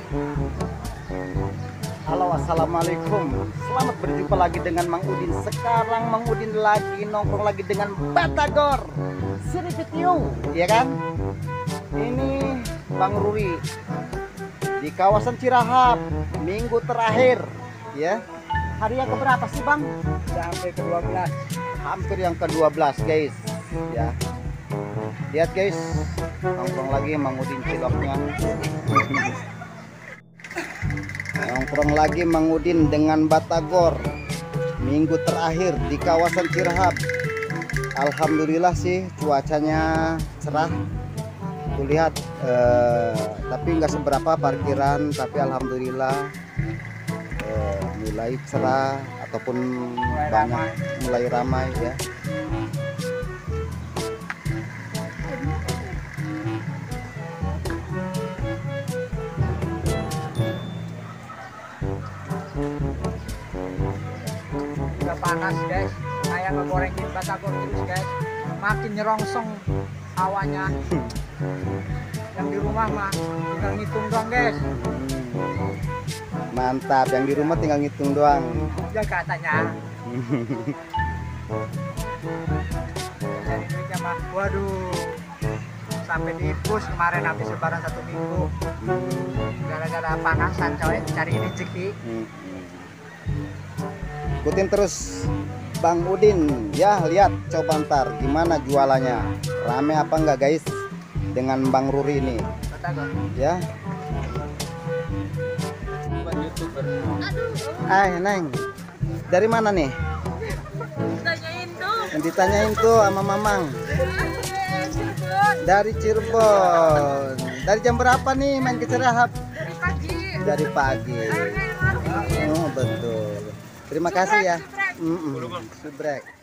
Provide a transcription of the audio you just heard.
Halo, assalamualaikum. Selamat berjumpa lagi dengan Mang Udin. Sekarang Mang Udin lagi nongkrong lagi dengan Batagor Siripitio, ya kan? Ini Bang Ruri di kawasan Cirahap, minggu terakhir, ya. Hari yang keberapa sih, Bang? Sampai ke-12. Hampir yang ke-12, guys. Ya. Lihat, guys. Nongkrong lagi Mang Udin ciloknya. Nongkrong lagi Mang Udin dengan Batagor minggu terakhir di kawasan Cirahap. Alhamdulillah sih cuacanya cerah. Tuh lihat, tapi nggak seberapa parkiran, tapi alhamdulillah mulai cerah ataupun banyak mulai ramai ya. Udah panas guys, kayak ngegorengin batagor terus guys, makin nyerongsong hawanya. Yang di rumah mah tinggal ngitung doang guys. Mantap, yang di rumah tinggal ngitung doang Ya katanya. Jadi duitnya mah, waduh, sampai dipus kemarin habis lebaran 1 minggu. Gara-gara panasan coy, cari rezeki. Ikutin terus Bang Udin ya, lihat coba ntar gimana jualannya, rame apa enggak guys dengan Bang Ruri ini Batagor. ya. Neng, dari mana nih? Ditanyain tuh. Yang ditanyain tuh sama Mamang. Dari Cirebon. Dari jam berapa nih main ke Cirahap? Dari pagi. Dari pagi. Airnya yang mati. Oh betul. Terima kasih ya. Subrek. Subrek.